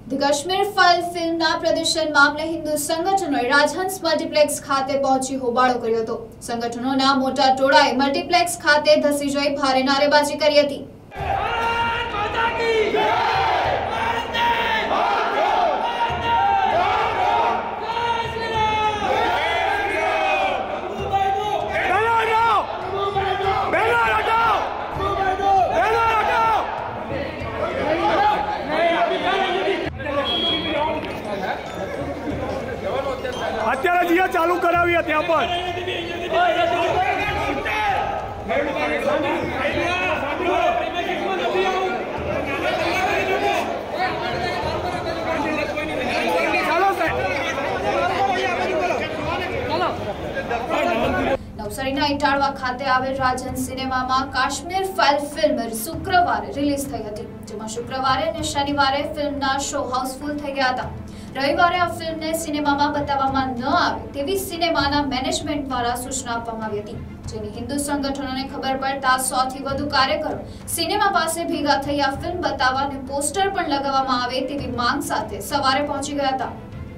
The Kashmir file ફિલ્મના પ્રદર્શન મામલે હિન્દુ સંગઠનોએ રાજહંસ મલ્ટીપ્લેક્સ ખાતે પહોંચી હોબાળો કર્યો હતો। સંગઠનોના મોટા ટોળાએ મલ્ટીપ્લેક્સ ખાતે ધસી જઈ ભારે નારેબાજી કરી હતી। અત્યારે જીયા ચાલુ કરાવી ત્યાં પર નવસારીના ઇટાળવા ખાતે આવેલ રાજહંસ સિનેમામાં કાશ્મીર ફાઇલ ફિલ્મ શુક્રવારે રિલીઝ થઈ હતી, જેમાં શુક્રવારે અને શનિવારે ફિલ્મના શો હાઉસફુલ થઈ ગયા હતા। રવિવારે આ ફિલ્મને સિનેમામાં બતાવવામાં ન આવે તેવી સિનેમાના મેનેજમેન્ટ દ્વારા સૂચના આપવામાં આવી હતી, જેની હિન્દુ સંગઠનોને ખબર પડતા 100 થી વધુ કાર્યકરો સિનેમા પાસે ભેગા થઈ આ ફિલ્મ બતાવવા અને પોસ્ટર પણ લગાવવામાં આવે તેવી માંગ સાથે સવારે પહોંચી ગયા હતા।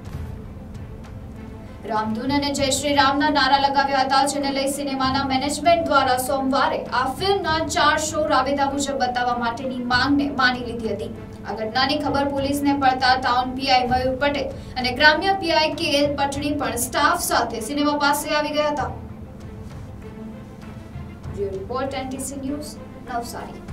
રામધૂન અને જય શ્રી રામના નારા લગાવ્યા હતા, જેને લઈ સિનેમાના મેનેજમેન્ટ દ્વારા સોમવારે આ ફિલ્મના 4 શો રાબેતા મુજબ બતાવવા માટેની માંગને માની લીધી હતી। આ ઘટનાની ખબર પોલીસને પડતા ટાઉન પીઆઈ મયુર પટેલ અને ગ્રામ્ય પીઆઈ કેએલ પટણી પણ સ્ટાફ સાથે સિનેમા પાસે આવી ગયા હતા। Report NTC news, Navsari.